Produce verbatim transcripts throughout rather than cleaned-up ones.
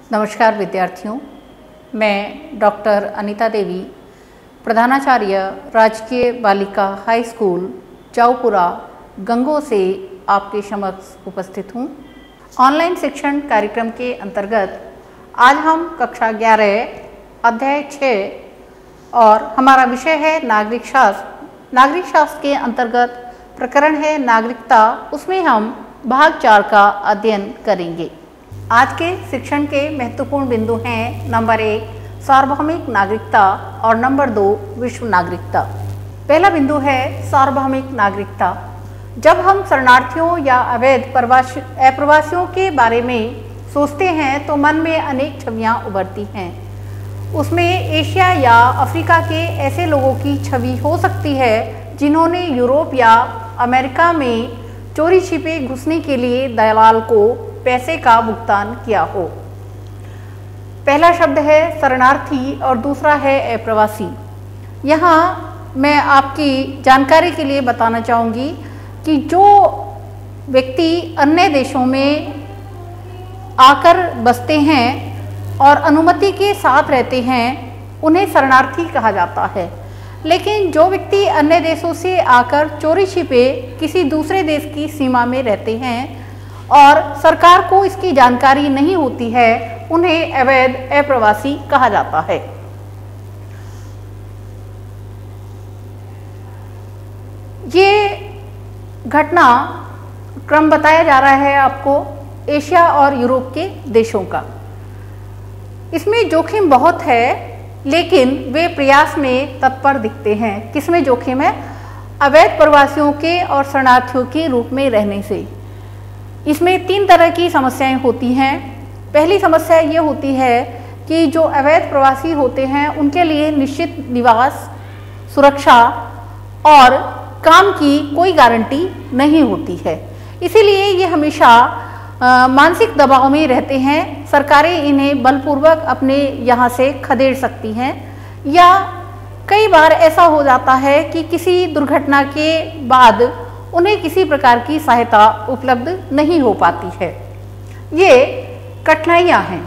नमस्कार विद्यार्थियों, मैं डॉक्टर अनीता देवी, प्रधानाचार्य राजकीय बालिका हाई स्कूल जाऊपुरा गंगो से आपके समक्ष उपस्थित हूँ। ऑनलाइन शिक्षण कार्यक्रम के अंतर्गत आज हम कक्षा ग्यारह अध्याय छः और हमारा विषय है नागरिक शास्त्र। नागरिक शास्त्र के अंतर्गत प्रकरण है नागरिकता, उसमें हम भाग चार का अध्ययन करेंगे। आज के शिक्षण के महत्वपूर्ण बिंदु हैं नंबर एक सार्वभौमिक नागरिकता और नंबर दो विश्व नागरिकता। पहला बिंदु है सार्वभौमिक नागरिकता। जब हम शरणार्थियों या अवैध प्रवासी अप्रवासियों के बारे में सोचते हैं तो मन में अनेक छवियां उभरती हैं। उसमें एशिया या अफ्रीका के ऐसे लोगों की छवि हो सकती है जिन्होंने यूरोप या अमेरिका में चोरी छिपे घुसने के लिए दलाल को पैसे का भुगतान किया हो। पहला शब्द है शरणार्थी और दूसरा है अप्रवासी। यहाँ मैं आपकी जानकारी के लिए बताना चाहूँगी कि जो व्यक्ति अन्य देशों में आकर बसते हैं और अनुमति के साथ रहते हैं उन्हें शरणार्थी कहा जाता है। लेकिन जो व्यक्ति अन्य देशों से आकर चोरी छिपे किसी दूसरे देश की सीमा में रहते हैं और सरकार को इसकी जानकारी नहीं होती है उन्हें अवैध अप्रवासी कहा जाता है। ये घटना क्रम बताया जा रहा है आपको एशिया और यूरोप के देशों का। इसमें जोखिम बहुत है लेकिन वे प्रयास में तत्पर दिखते हैं। किसमें जोखिम है? अवैध प्रवासियों के और शरणार्थियों के रूप में रहने से। इसमें तीन तरह की समस्याएं होती हैं। पहली समस्या ये होती है कि जो अवैध प्रवासी होते हैं उनके लिए निश्चित निवास, सुरक्षा और काम की कोई गारंटी नहीं होती है। इसीलिए ये हमेशा आ, मानसिक दबाव में रहते हैं। सरकारें इन्हें बलपूर्वक अपने यहाँ से खदेड़ सकती हैं या कई बार ऐसा हो जाता है कि किसी दुर्घटना के बाद उन्हें किसी प्रकार की सहायता उपलब्ध नहीं हो पाती है। ये कठिनाइयाँ हैं।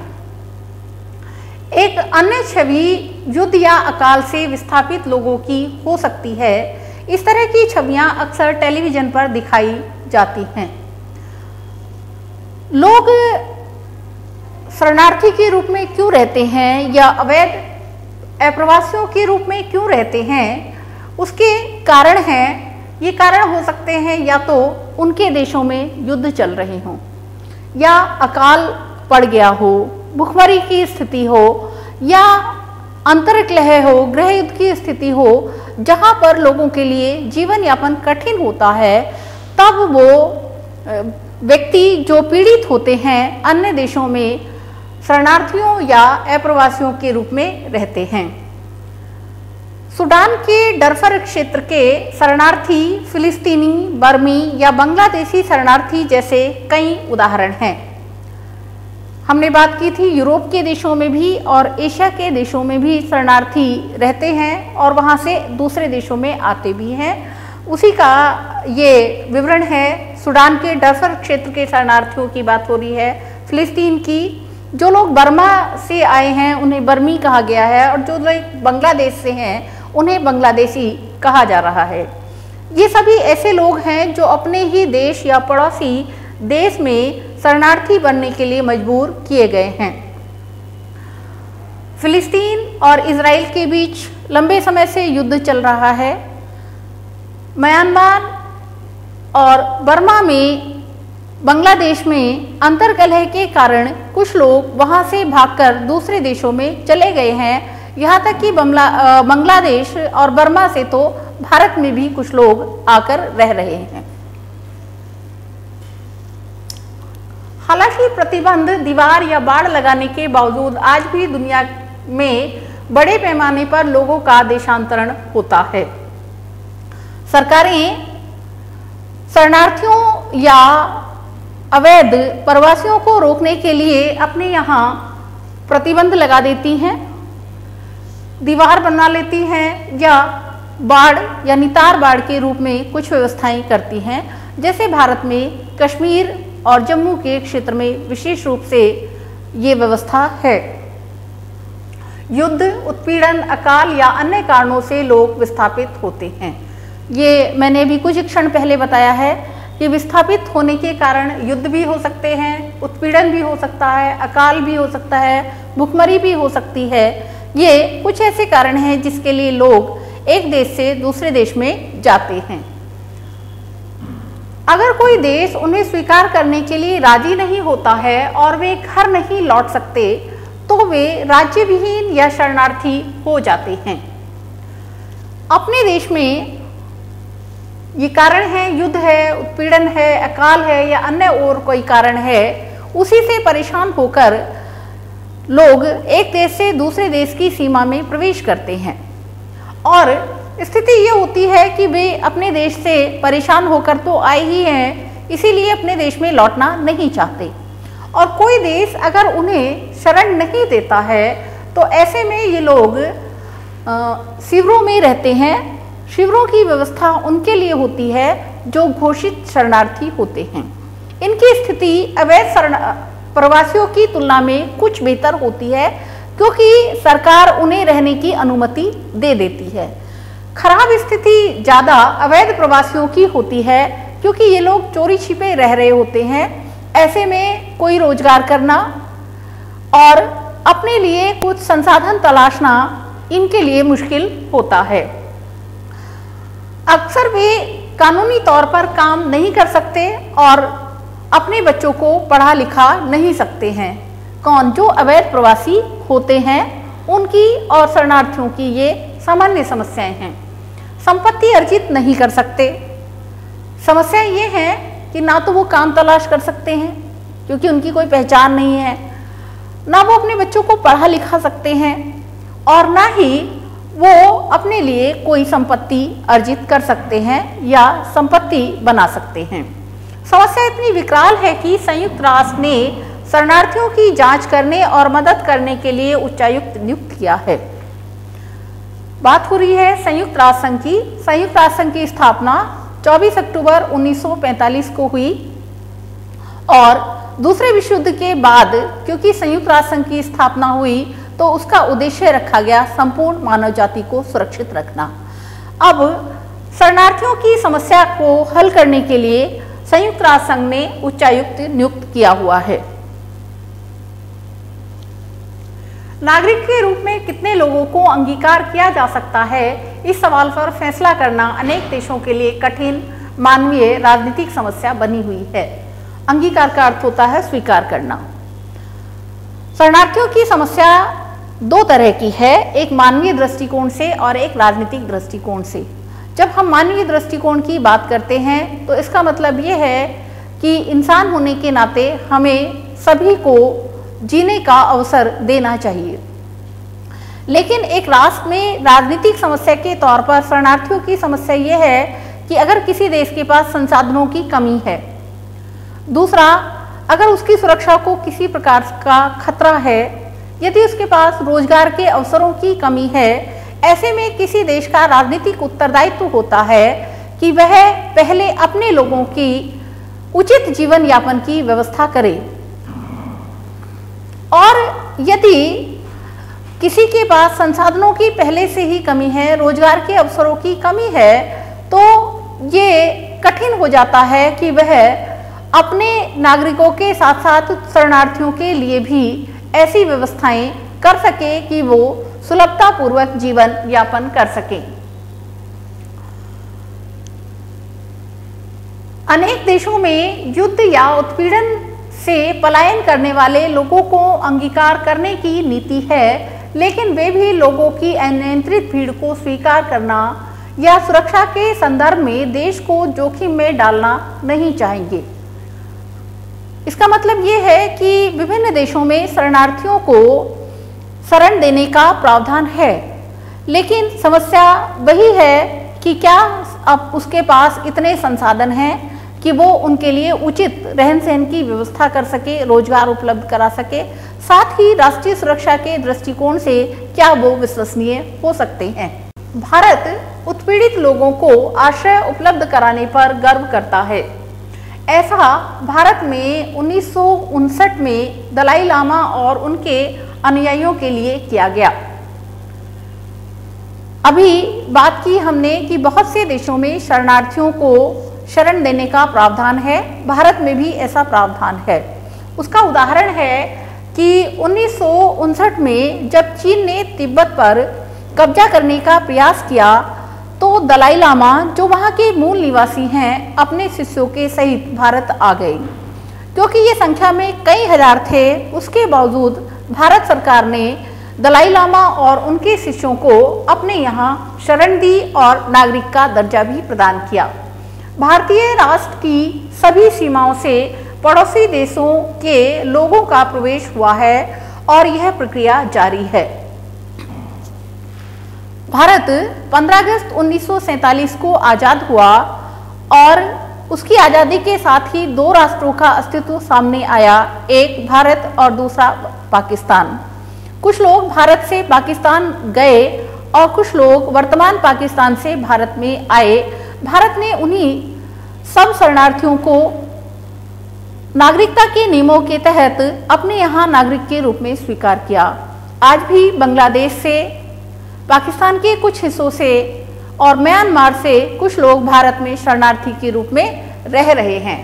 एक अन्य छवि युद्ध या अकाल से विस्थापित लोगों की हो सकती है। इस तरह की छवियाँ अक्सर टेलीविज़न पर दिखाई जाती हैं। लोग शरणार्थी के रूप में क्यों रहते हैं या अवैध अप्रवासियों के रूप में क्यों रहते हैं, उसके कारण हैं। ये कारण हो सकते हैं या तो उनके देशों में युद्ध चल रहे हों या अकाल पड़ गया हो, भुखमरी की स्थिति हो या अंतर्कलह हो, गृह युद्ध की स्थिति हो, जहाँ पर लोगों के लिए जीवन यापन कठिन होता है। तब वो व्यक्ति जो पीड़ित होते हैं अन्य देशों में शरणार्थियों या अप्रवासियों के रूप में रहते हैं। सूडान के डरफर क्षेत्र के शरणार्थी फिलिस्तीनी, बर्मी या बांग्लादेशी शरणार्थी जैसे कई उदाहरण हैं। हमने बात की थी यूरोप के देशों में भी और एशिया के देशों में भी शरणार्थी रहते हैं और वहाँ से दूसरे देशों में आते भी हैं। उसी का ये विवरण है। सूडान के डरफर क्षेत्र के शरणार्थियों की बात हो रही है। फिलिस्तीन की जो लोग बर्मा से आए हैं उन्हें बर्मी कहा गया है और जो लोग बांग्लादेश से हैं उन्हें बांग्लादेशी कहा जा रहा है। ये सभी ऐसे लोग हैं जो अपने ही देश या पड़ोसी देश में शरणार्थी बनने के लिए मजबूर किए गए हैं। फिलिस्तीन और इजराइल के बीच लंबे समय से युद्ध चल रहा है। म्यांमार और बर्मा में, बांग्लादेश में अंतर्कलह के कारण कुछ लोग वहां से भागकर दूसरे देशों में चले गए हैं। यहाँ तक कि बांग्लादेश और बर्मा से तो भारत में भी कुछ लोग आकर रह रहे हैं। हालांकि प्रतिबंध, दीवार या बाड़ लगाने के बावजूद आज भी दुनिया में बड़े पैमाने पर लोगों का देशांतरण होता है। सरकारें शरणार्थियों या अवैध प्रवासियों को रोकने के लिए अपने यहाँ प्रतिबंध लगा देती हैं, दीवार बना लेती हैं या बाढ़ या नितार बाढ़ के रूप में कुछ व्यवस्थाएं करती हैं। जैसे भारत में कश्मीर और जम्मू के क्षेत्र में विशेष रूप से ये व्यवस्था है। युद्ध, उत्पीड़न, अकाल या अन्य कारणों से लोग विस्थापित होते हैं। ये मैंने भी कुछ क्षण पहले बताया है कि विस्थापित होने के कारण युद्ध भी हो सकते हैं, उत्पीड़न भी हो सकता है, अकाल भी हो सकता है, भुखमरी भी हो सकती है। ये कुछ ऐसे कारण हैं जिसके लिए लोग एक देश से दूसरे देश में जाते हैं। अगर कोई देश उन्हें स्वीकार करने के लिए राजी नहीं होता है और वे घर नहीं लौट सकते तो वे राज्य विहीन या शरणार्थी हो जाते हैं। अपने देश में ये कारण है, युद्ध है, उत्पीड़न है, अकाल है या अन्य और कोई कारण है, उसी से परेशान होकर लोग एक देश से दूसरे देश की सीमा में प्रवेश करते हैं और स्थिति ये होती है कि वे अपने देश से परेशान होकर तो आए ही हैं, इसीलिए अपने देश में लौटना नहीं चाहते। और कोई देश अगर उन्हें शरण नहीं देता है तो ऐसे में ये लोग शिविरों में रहते हैं। शिविरों की व्यवस्था उनके लिए होती है जो घोषित शरणार्थी होते हैं। इनकी स्थिति अवैध शरण प्रवासियों की तुलना में कुछ बेहतर होती है क्योंकि सरकार उन्हें रहने की अनुमति दे देती है। खराब स्थिति ज़्यादा अवैध प्रवासियों की होती है क्योंकि ये लोग चोरी छिपे रह रहे होते हैं। ऐसे में कोई रोजगार करना और अपने लिए कुछ संसाधन तलाशना इनके लिए मुश्किल होता है। अक्सर वे कानूनी तौर पर काम नहीं कर सकते और अपने बच्चों को पढ़ा लिखा नहीं सकते हैं। कौन? जो अवैध प्रवासी होते हैं उनकी और शरणार्थियों की ये सामान्य समस्याएं हैं। संपत्ति अर्जित नहीं कर सकते। समस्या ये है कि ना तो वो काम तलाश कर सकते हैं क्योंकि उनकी कोई पहचान नहीं है, ना वो अपने बच्चों को पढ़ा लिखा सकते हैं और ना ही वो अपने लिए कोई संपत्ति अर्जित कर सकते हैं या संपत्ति बना सकते हैं। समस्या इतनी विकराल है कि संयुक्त राष्ट्र ने शरणार्थियों की जांच करने और मदद करने के लिए उच्चायुक्त नियुक्त किया है। बात हो रही है संयुक्त राष्ट्र संघ की। संयुक्त राष्ट्र संघ की स्थापना चौबीस अक्टूबर उन्नीस सौ पैंतालीस को हुई और दूसरे विश्व युद्ध के बाद क्योंकि संयुक्त राष्ट्र संघ की स्थापना हुई तो उसका उद्देश्य रखा गया संपूर्ण मानव जाति को सुरक्षित रखना। अब शरणार्थियों की समस्या को हल करने के लिए संयुक्त राष्ट्र संघ ने उच्चायुक्त नियुक्त किया हुआ है। नागरिक के रूप में कितने लोगों को अंगीकार किया जा सकता है, इस सवाल पर फैसला करना अनेक देशों के लिए कठिन मानवीय राजनीतिक समस्या बनी हुई है। अंगीकार का अर्थ होता है स्वीकार करना। शरणार्थियों की समस्या दो तरह की है, एक मानवीय दृष्टिकोण से और एक राजनीतिक दृष्टिकोण से। जब हम मानवीय दृष्टिकोण की बात करते हैं तो इसका मतलब ये है कि इंसान होने के नाते हमें सभी को जीने का अवसर देना चाहिए। लेकिन एक राष्ट्र में राजनीतिक समस्या के तौर पर शरणार्थियों की समस्या ये है कि अगर किसी देश के पास संसाधनों की कमी है, दूसरा अगर उसकी सुरक्षा को किसी प्रकार का खतरा है, यदि उसके पास रोजगार के अवसरों की कमी है, ऐसे में किसी देश का राजनीतिक उत्तरदायित्व होता है कि वह पहले अपने लोगों की उचित जीवन यापन की व्यवस्था करे और यदि किसी के पास संसाधनों की पहले से ही कमी है, रोजगार के अवसरों की कमी है, तो ये कठिन हो जाता है कि वह अपने नागरिकों के साथ साथ शरणार्थियों के लिए भी ऐसी व्यवस्थाएं कर सके कि वो सुलभतापूर्वक जीवन यापन कर सकें। अनेक देशों में युद्ध या उत्पीड़न से पलायन करने वाले लोगों को अंगीकार करने की नीति है, लेकिन वे भी लोगों की अनियंत्रित भीड़ को स्वीकार करना या सुरक्षा के संदर्भ में देश को जोखिम में डालना नहीं चाहेंगे। इसका मतलब ये है कि विभिन्न देशों में शरणार्थियों को शरण देने का प्रावधान है, लेकिन समस्या वही है कि क्या अब उसके पास इतने संसाधन हैं कि वो उनके लिए उचित रहन सहन की व्यवस्था कर सके, रोजगार उपलब्ध करा सके, साथ ही राष्ट्रीय सुरक्षा के दृष्टिकोण से क्या वो विश्वसनीय हो सकते हैं। भारत उत्पीड़ित लोगों को आश्रय उपलब्ध कराने पर गर्व करता है। ऐसा भारत में उन्नीस सौ उनसठ में दलाई लामा और उनके अनुयायियों के लिए किया गया। अभी बात की हमने कि बहुत से देशों में शरणार्थियों को शरण देने का प्रावधान है, भारत में भी ऐसा प्रावधान है। उसका उदाहरण है कि उन्नीस सौ उनसठ में जब चीन ने तिब्बत पर कब्जा करने का प्रयास किया तो दलाई लामा, जो वहाँ के मूल निवासी हैं, अपने शिष्यों के सहित भारत आ गए। क्योंकि ये संख्या में कई हजार थे, उसके बावजूद भारत सरकार ने दलाई लामा और उनके शिष्यों को अपने यहाँ शरण दी और नागरिक का दर्जा भी प्रदान किया। भारतीय राष्ट्र की सभी सीमाओं से पड़ोसी देशों के लोगों का प्रवेश हुआ है और यह प्रक्रिया जारी है। भारत पंद्रह अगस्त उन्नीस सौ सैंतालीस को आज़ाद हुआ और उसकी आज़ादी के साथ ही दो राष्ट्रों का अस्तित्व सामने आया, एक भारत और दूसरा पाकिस्तान। कुछ लोग भारत से पाकिस्तान गए और कुछ लोग वर्तमान पाकिस्तान से भारत में आए। भारत ने उन्हीं सब शरणार्थियों को नागरिकता के नियमों के तहत अपने यहाँ नागरिक के रूप में स्वीकार किया। आज भी बांग्लादेश से, पाकिस्तान के कुछ हिस्सों से और म्यांमार से कुछ लोग भारत में शरणार्थी के रूप में रह रहे हैं।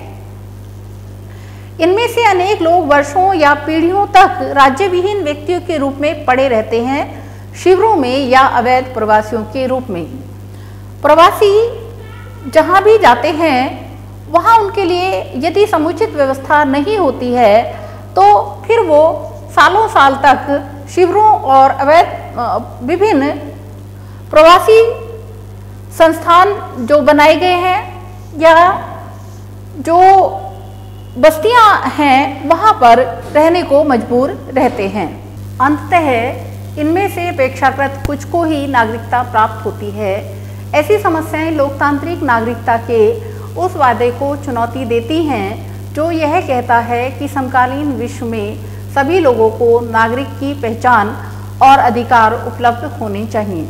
इनमें से अनेक लोग वर्षों या पीढ़ियों तक राज्य विहीन व्यक्तियों के रूप में पड़े रहते हैं, शिविरों में या अवैध प्रवासियों के रूप में। प्रवासी जहां भी जाते हैं वहां उनके लिए यदि समुचित व्यवस्था नहीं होती है तो फिर वो सालों साल तक शिविरों और अवैध विभिन्न प्रवासी संस्थान जो बनाए गए हैं या जो बस्तियां हैं वहां पर रहने को मजबूर रहते हैं। अंततः इनमें से अपेक्षाकृत कुछ को ही नागरिकता प्राप्त होती है। ऐसी समस्याएं लोकतांत्रिक नागरिकता के उस वादे को चुनौती देती हैं जो यह कहता है कि समकालीन विश्व में सभी लोगों को नागरिक की पहचान और अधिकार उपलब्ध होने चाहिए।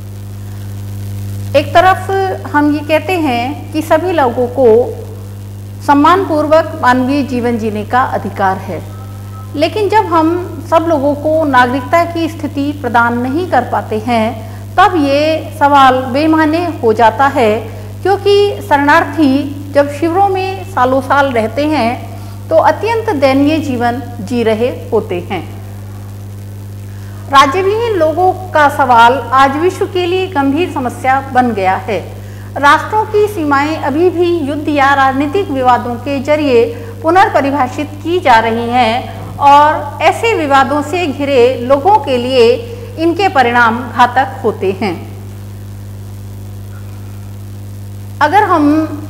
एक तरफ हम ये कहते हैं कि सभी लोगों को सम्मानपूर्वक मानवीय जीवन जीने का अधिकार है, लेकिन जब हम सब लोगों को नागरिकता की स्थिति प्रदान नहीं कर पाते हैं तब ये सवाल बेमाने हो जाता है, क्योंकि शरणार्थी जब शिविरों में सालों साल रहते हैं तो अत्यंत दयनीय जीवन जी रहे होते हैं। राज्यविहीन लोगों का सवाल आज विश्व के लिए गंभीर समस्या बन गया है। राष्ट्रों की सीमाएं अभी भी युद्ध या राजनीतिक विवादों के जरिए पुनर्परिभाषित की जा रही हैं और ऐसे विवादों से घिरे लोगों के लिए इनके परिणाम घातक होते हैं। अगर हम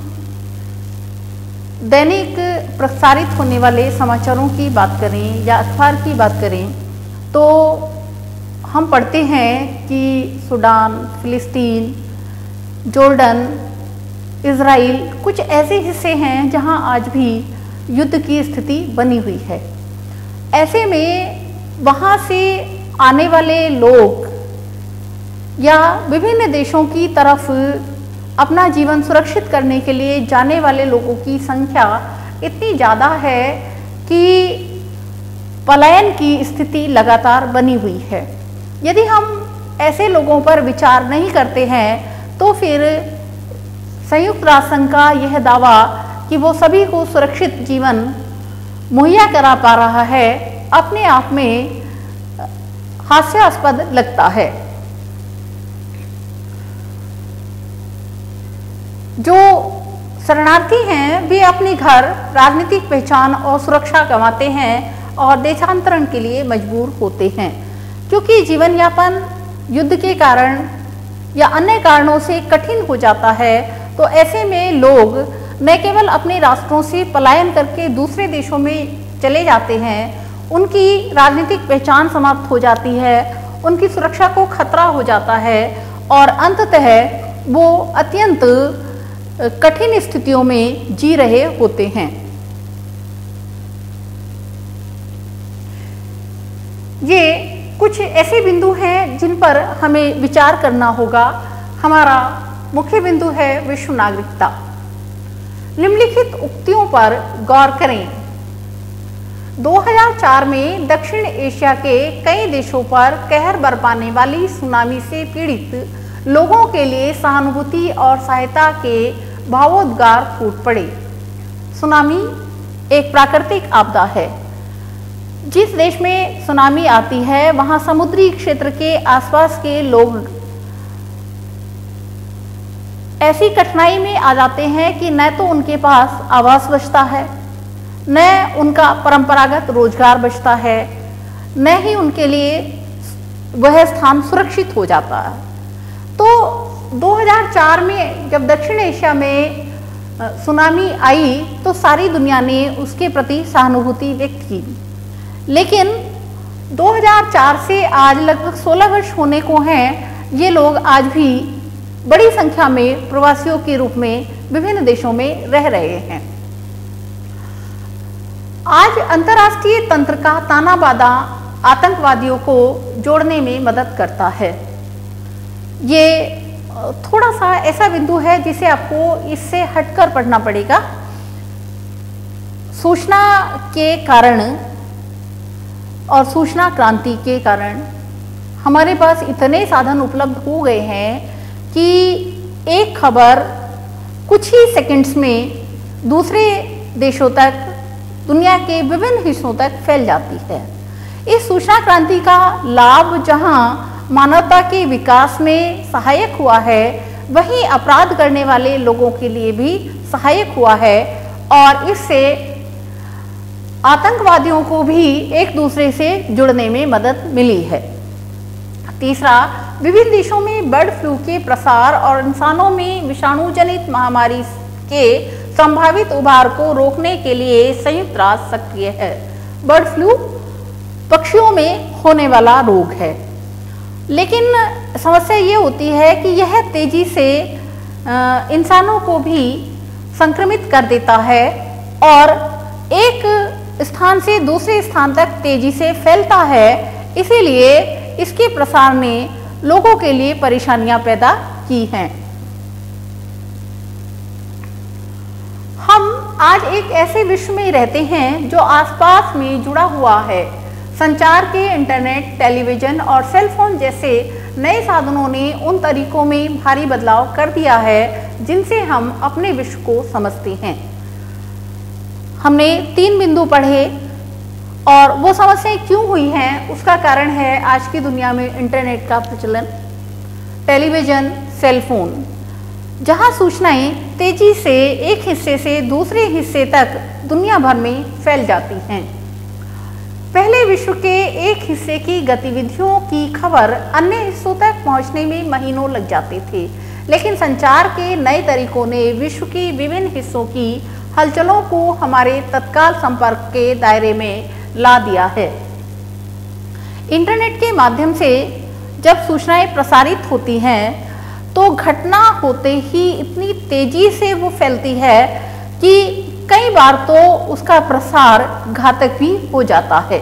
दैनिक प्रसारित होने वाले समाचारों की बात करें या अखबार की बात करें तो हम पढ़ते हैं कि सूडान, फिलिस्तीन, जॉर्डन, इज़राइल कुछ ऐसे हिस्से हैं जहां आज भी युद्ध की स्थिति बनी हुई है। ऐसे में वहां से आने वाले लोग या विभिन्न देशों की तरफ अपना जीवन सुरक्षित करने के लिए जाने वाले लोगों की संख्या इतनी ज़्यादा है कि पलायन की स्थिति लगातार बनी हुई है। यदि हम ऐसे लोगों पर विचार नहीं करते हैं तो फिर संयुक्त राष्ट्र संघ का यह दावा कि वो सभी को सुरक्षित जीवन मुहैया करा पा रहा है अपने आप में हास्यास्पद लगता है। जो शरणार्थी हैं वे अपने घर, राजनीतिक पहचान और सुरक्षा गंवाते हैं और देशांतरण के लिए मजबूर होते हैं, क्योंकि जीवन यापन युद्ध के कारण या अन्य कारणों से कठिन हो जाता है। तो ऐसे में लोग न केवल अपने राष्ट्रों से पलायन करके दूसरे देशों में चले जाते हैं, उनकी राजनीतिक पहचान समाप्त हो जाती है, उनकी सुरक्षा को खतरा हो जाता है और अंततः वो अत्यंत कठिन स्थितियों में जी रहे होते हैं। ये कुछ ऐसे बिंदु हैं जिन पर हमें विचार करना होगा। हमारा मुख्य बिंदु है विश्व नागरिकता। निम्नलिखित उक्तियों पर गौर करें। दो हज़ार चार में दक्षिण एशिया के कई देशों पर कहर बरपाने वाली सुनामी से पीड़ित लोगों के लिए सहानुभूति और सहायता के भावोद्गार फूट पड़े। सुनामी एक प्राकृतिक आपदा है। जिस देश में सुनामी आती है वहां समुद्री क्षेत्र के आसपास के लोग ऐसी कठिनाई में आ जाते हैं कि न तो उनके पास आवास बचता है, न उनका परंपरागत रोजगार बचता है, न ही उनके लिए वह स्थान सुरक्षित हो जाता है। तो दो हज़ार चार में जब दक्षिण एशिया में सुनामी आई तो सारी दुनिया ने उसके प्रति सहानुभूति व्यक्त की। लेकिन दो हज़ार चार से आज लगभग सोलह वर्ष होने को हैं, ये लोग आज भी बड़ी संख्या में प्रवासियों के रूप में विभिन्न देशों में रह रहे हैं। आज अंतर्राष्ट्रीय तंत्र का ताना बाना आतंकवादियों को जोड़ने में मदद करता है। ये थोड़ा सा ऐसा बिंदु है जिसे आपको इससे हटकर पढ़ना पड़ेगा। सूचना के कारण और सूचना क्रांति के कारण हमारे पास इतने साधन उपलब्ध हो गए हैं कि एक खबर कुछ ही सेकंड्स में दूसरे देशों तक, दुनिया के विभिन्न हिस्सों तक फैल जाती है। इस सूचना क्रांति का लाभ जहां मानवता के विकास में सहायक हुआ है, वहीं अपराध करने वाले लोगों के लिए भी सहायक हुआ है और इससे आतंकवादियों को भी एक दूसरे से जुड़ने में मदद मिली है। तीसरा, विभिन्न देशों में बर्ड फ्लू के प्रसार और इंसानों में विषाणु जनित महामारी के संभावित उभार को रोकने के लिए संयुक्त राष्ट्र सक्रिय है। बर्ड फ्लू पक्षियों में होने वाला रोग है, लेकिन समस्या ये होती है कि यह तेजी से इंसानों को भी संक्रमित कर देता है और एक स्थान से दूसरे स्थान तक तेजी से फैलता है। इसीलिए इसके प्रसार ने लोगों के लिए परेशानियां पैदा की हैं। हम आज एक ऐसे विश्व में रहते हैं जो आसपास में जुड़ा हुआ है। संचार के इंटरनेट, टेलीविजन और सेल फोन जैसे नए साधनों ने उन तरीकों में भारी बदलाव कर दिया है जिनसे हम अपने विश्व को समझते हैं। हमने तीन बिंदु पढ़े और वो समस्याएं क्यों हुई हैं उसका कारण है आज की दुनिया में इंटरनेट का प्रचलन, टेलीविजन, सेल फोन, जहां सूचनाएं तेजी से एक हिस्से से दूसरे हिस्से तक दुनिया भर में फैल जाती हैं। पहले विश्व के एक हिस्से की गतिविधियों की खबर अन्य हिस्सों तक पहुंचने में महीनों लग जाते थे, लेकिन संचार के नए तरीकों ने विश्व के विभिन्न हिस्सों की हलचलों को हमारे तत्काल संपर्क के दायरे में ला दिया है। इंटरनेट के माध्यम से जब सूचनाएं प्रसारित होती हैं तो घटना होते ही इतनी तेजी से वो फैलती है कि कई बार तो उसका प्रसार घातक भी हो जाता है।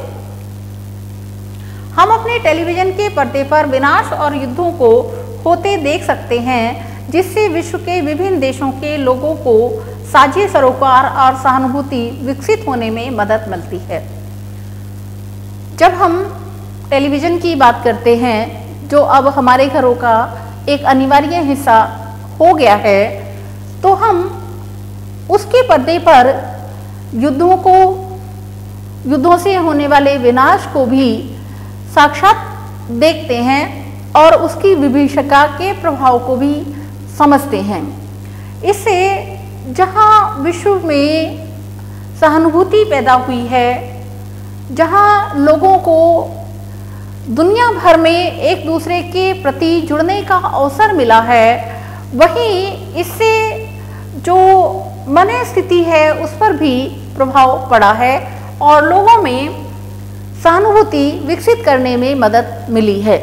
हम अपने टेलीविजन के पर्दे पर विनाश और युद्धों को होते देख सकते हैं, जिससे विश्व के विभिन्न देशों के लोगों को साझे सरोकार और सहानुभूति विकसित होने में मदद मिलती है। जब हम टेलीविजन की बात करते हैं, जो अब हमारे घरों का एक अनिवार्य हिस्सा हो गया है, तो हम उसके पर्दे पर युद्धों को, युद्धों से होने वाले विनाश को भी साक्षात देखते हैं और उसकी विभीषिका के प्रभाव को भी समझते हैं। इससे जहां विश्व में सहानुभूति पैदा हुई है, जहां लोगों को दुनिया भर में एक दूसरे के प्रति जुड़ने का अवसर मिला है, वहीं इससे जो मन स्थिति है उस पर भी प्रभाव पड़ा है और लोगों में सहानुभूति विकसित करने में मदद मिली है।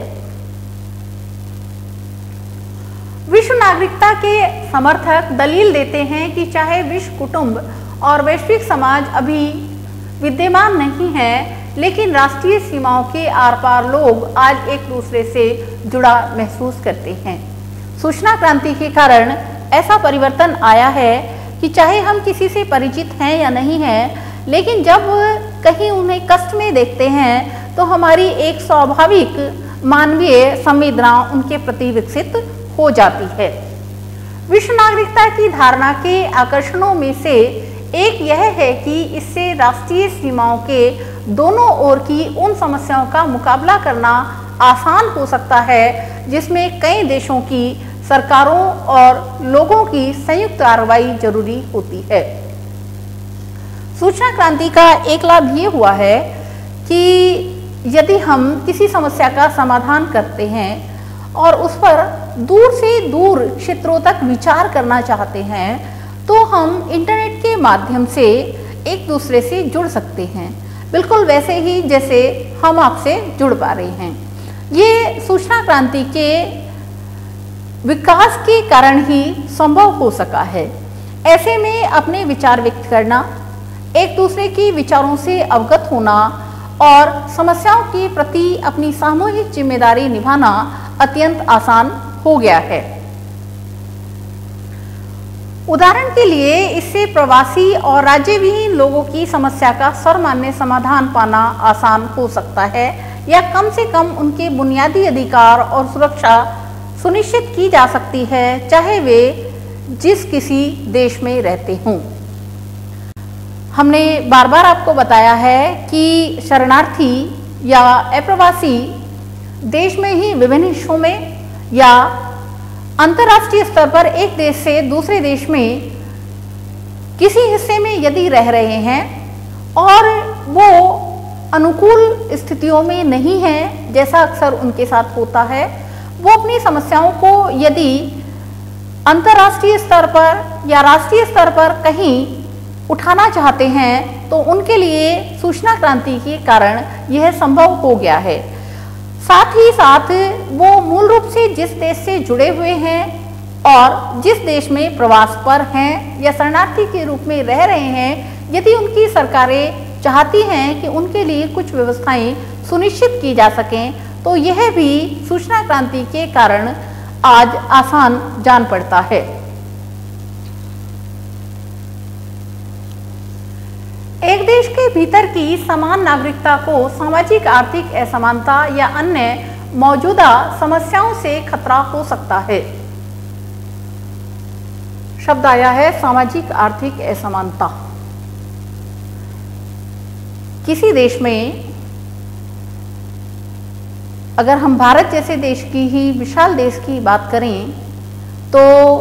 विश्व नागरिकता के समर्थक दलील देते हैं कि चाहे विश्व कुटुंब और वैश्विक समाज अभी विद्यमान नहीं है, लेकिन राष्ट्रीय सीमाओं के आर पार लोग आज एक दूसरे से जुड़ा महसूस करते हैं। सूचना क्रांति के कारण ऐसा परिवर्तन आया है कि चाहे हम किसी से परिचित हैं या नहीं हैं, लेकिन जब कहीं उन्हें कष्ट में देखते हैं तो हमारी एक स्वाभाविक मानवीय संवेदना उनके प्रति विकसित हो जाती है। विश्व नागरिकता की धारणा के आकर्षणों में से एक यह है कि इससे राष्ट्रीय सीमाओं के दोनों ओर की उन समस्याओं का मुकाबला करना आसान हो सकता है जिसमें कई देशों की सरकारों और लोगों की संयुक्त कार्रवाई जरूरी होती है। सूचना क्रांति का एक लाभ ये हुआ है कि यदि हम किसी समस्या का समाधान करते हैं और उस पर दूर से दूर क्षेत्रों तक विचार करना चाहते हैं तो हम इंटरनेट के माध्यम से एक दूसरे से जुड़ सकते हैं, बिल्कुल वैसे ही जैसे हम आपसे जुड़ पा रहे हैं। ये सूचना क्रांति के विकास के कारण ही संभव हो सका है। ऐसे में अपने विचार व्यक्त करना, एक दूसरे के विचारों से अवगत होना और समस्याओं के प्रति अपनी सामूहिक जिम्मेदारी निभाना अत्यंत आसान हो गया है। उदाहरण के लिए इससे प्रवासी और राज्य विहीन लोगों की समस्या का सर्वमान्य समाधान पाना आसान हो सकता है या कम से कम उनके बुनियादी अधिकार और सुरक्षा सुनिश्चित की जा सकती है, चाहे वे जिस किसी देश में रहते हों। हमने बार बार आपको बताया है कि शरणार्थी या अप्रवासी देश में ही विभिन्न हिस्सों में या अंतर्राष्ट्रीय स्तर पर एक देश से दूसरे देश में किसी हिस्से में यदि रह रहे हैं और वो अनुकूल स्थितियों में नहीं है, जैसा अक्सर उनके साथ होता है, वो अपनी समस्याओं को यदि अंतर्राष्ट्रीय स्तर पर या राष्ट्रीय स्तर पर कहीं उठाना चाहते हैं तो उनके लिए सूचना क्रांति के कारण यह संभव हो गया है। साथ ही साथ वो मूल रूप से जिस देश से जुड़े हुए हैं और जिस देश में प्रवास पर हैं या शरणार्थी के रूप में रह रहे हैं, यदि उनकी सरकारें चाहती हैं कि उनके लिए कुछ व्यवस्थाएं सुनिश्चित की जा सकें तो यह भी सूचना क्रांति के कारण आज आसान जान पड़ता है। एक देश के भीतर की समान नागरिकता को सामाजिक आर्थिक असमानता या अन्य मौजूदा समस्याओं से खतरा हो सकता है। शब्द आया है सामाजिक आर्थिक असमानता। किसी देश में, अगर हम भारत जैसे देश की ही विशाल देश की बात करें तो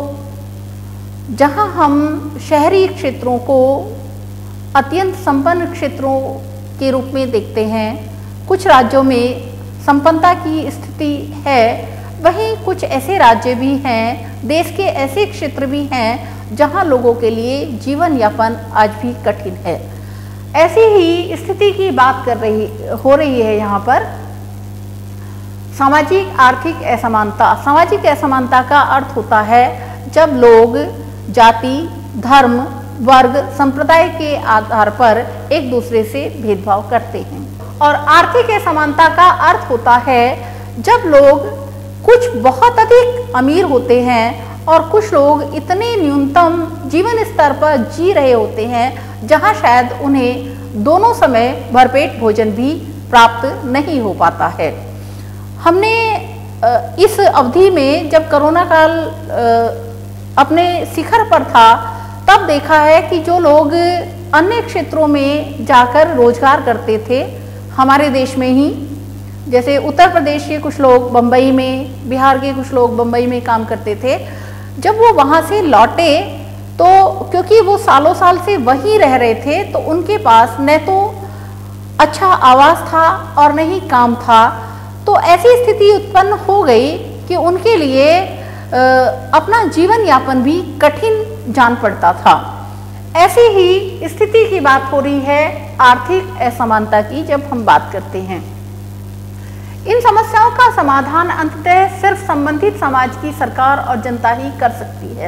जहां हम शहरी क्षेत्रों को अत्यंत संपन्न क्षेत्रों के रूप में देखते हैं, कुछ राज्यों में संपन्नता की स्थिति है, वहीं कुछ ऐसे राज्य भी हैं, देश के ऐसे क्षेत्र भी हैं जहां लोगों के लिए जीवन यापन आज भी कठिन है। ऐसी ही स्थिति की बात कर रही हो रही है यहाँ पर सामाजिक आर्थिक असमानता। सामाजिक असमानता का अर्थ होता है जब लोग जाति, धर्म, वर्ग, संप्रदाय के आधार पर एक दूसरे से भेदभाव करते हैं। और आर्थिक असमानता का अर्थ होता है जब लोग कुछ बहुत अधिक अमीर होते हैं और कुछ लोग इतने न्यूनतम जीवन स्तर पर जी रहे होते हैं जहां शायद उन्हें दोनों समय भरपेट भोजन भी प्राप्त नहीं हो पाता है। हमने इस अवधि में जब कोरोना काल अपने शिखर पर था तब देखा है कि जो लोग अन्य क्षेत्रों में जाकर रोजगार करते थे हमारे देश में ही, जैसे उत्तर प्रदेश के कुछ लोग बम्बई में, बिहार के कुछ लोग बम्बई में काम करते थे, जब वो वहाँ से लौटे तो क्योंकि वो सालों साल से वहीं रह रहे थे तो उनके पास न तो अच्छा आवास था और न ही काम था। तो ऐसी स्थिति उत्पन्न हो गई कि उनके लिए आ, अपना जीवन यापन भी कठिन जान पड़ता था। ऐसी ही स्थिति की बात हो रही है आर्थिक असमानता की जब हम बात करते हैं। इन समस्याओं का समाधान अंततः सिर्फ संबंधित समाज की सरकार और जनता ही कर सकती है।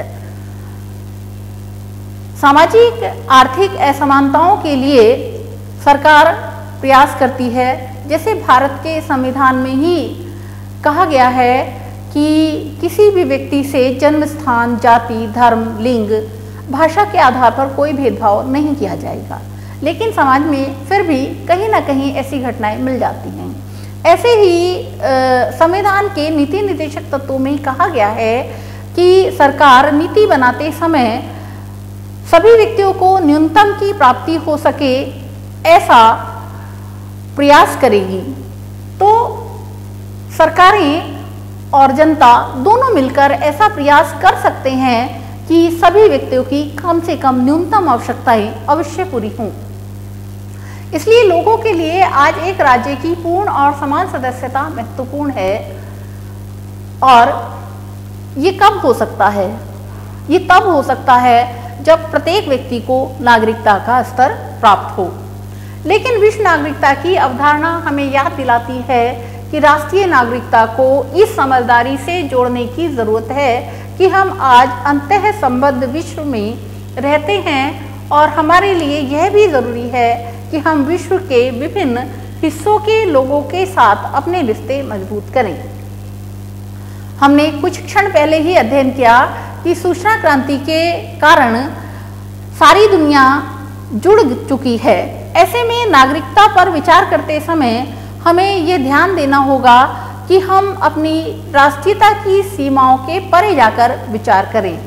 सामाजिक आर्थिक असमानताओं के लिए सरकार प्रयास करती है। जैसे भारत के संविधान में ही कहा गया है कि किसी भी व्यक्ति से जन्म स्थान, जाति, धर्म, लिंग भाषा के आधार पर कोई भेदभाव नहीं किया जाएगा। लेकिन समाज में फिर भी कहीं ना कहीं ऐसी घटनाएं मिल जाती हैं। ऐसे ही संविधान के नीति निर्देशक तत्वों में कहा गया है कि सरकार नीति बनाते समय सभी व्यक्तियों को न्यूनतम की प्राप्ति हो सके ऐसा प्रयास करेगी। तो सरकारें और जनता दोनों मिलकर ऐसा प्रयास कर सकते हैं कि सभी व्यक्तियों की कम से कम न्यूनतम आवश्यकताएं अवश्य पूरी हों। इसलिए लोगों के लिए आज एक राज्य की पूर्ण और समान सदस्यता महत्वपूर्ण है। और ये कब हो सकता है? ये तब हो सकता है जब प्रत्येक व्यक्ति को नागरिकता का स्तर प्राप्त हो। लेकिन विश्व नागरिकता की अवधारणा हमें याद दिलाती है कि राष्ट्रीय नागरिकता को इस समझदारी से जोड़ने की जरूरत है कि हम आज अंतः संबद्ध विश्व में रहते हैं और हमारे लिए यह भी जरूरी है कि हम विश्व के विभिन्न हिस्सों के लोगों के साथ अपने रिश्ते मजबूत करें। हमने कुछ क्षण पहले ही अध्ययन किया कि सूचना क्रांति के कारण सारी दुनिया जुड़ चुकी है। ऐसे में नागरिकता पर विचार करते समय हमें ये ध्यान देना होगा कि हम अपनी राष्ट्रीयता की सीमाओं के परे जाकर विचार करें।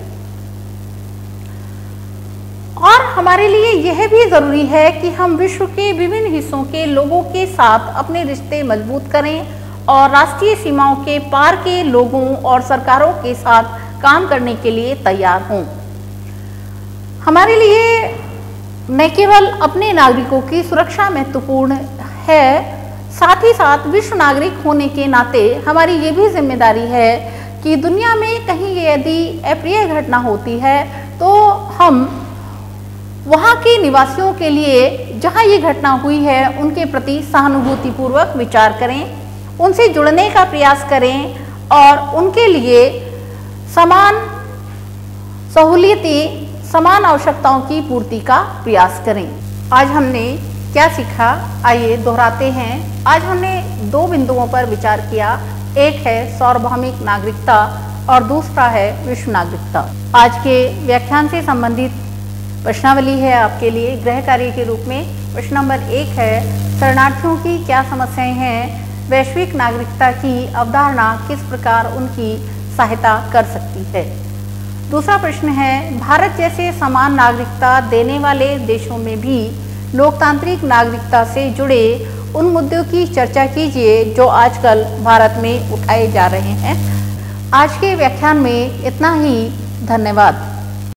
और हमारे लिए यह भी जरूरी है कि हम विश्व के विभिन्न हिस्सों के लोगों के साथ अपने रिश्ते मजबूत करें और राष्ट्रीय सीमाओं के पार के लोगों और सरकारों के साथ काम करने के लिए तैयार हों। हमारे लिए न केवल अपने नागरिकों की सुरक्षा महत्वपूर्ण है, साथ ही साथ विश्व नागरिक होने के नाते हमारी ये भी जिम्मेदारी है कि दुनिया में कहीं यदि अप्रिय घटना होती है तो हम वहाँ के निवासियों के लिए जहाँ ये घटना हुई है उनके प्रति सहानुभूतिपूर्वक विचार करें, उनसे जुड़ने का प्रयास करें और उनके लिए समान सहूलियतें, समान आवश्यकताओं की पूर्ति का प्रयास करें। आज हमने क्या सीखा, आइए दोहराते हैं। आज हमने दो बिंदुओं पर विचार किया। एक है सार्वभौमिक नागरिकता और दूसरा है विश्व नागरिकता। आज के व्याख्यान से संबंधित प्रश्नावली है आपके लिए गृह कार्य के रूप में। प्रश्न नंबर एक है, शरणार्थियों की क्या समस्याएं हैं? वैश्विक नागरिकता की अवधारणा किस प्रकार उनकी सहायता कर सकती है? दूसरा प्रश्न है, भारत जैसे समान नागरिकता देने वाले देशों में भी लोकतांत्रिक नागरिकता से जुड़े उन मुद्दों की चर्चा कीजिए जो आजकल भारत में उठाए जा रहे हैं। आज के व्याख्यान में इतना ही। धन्यवाद।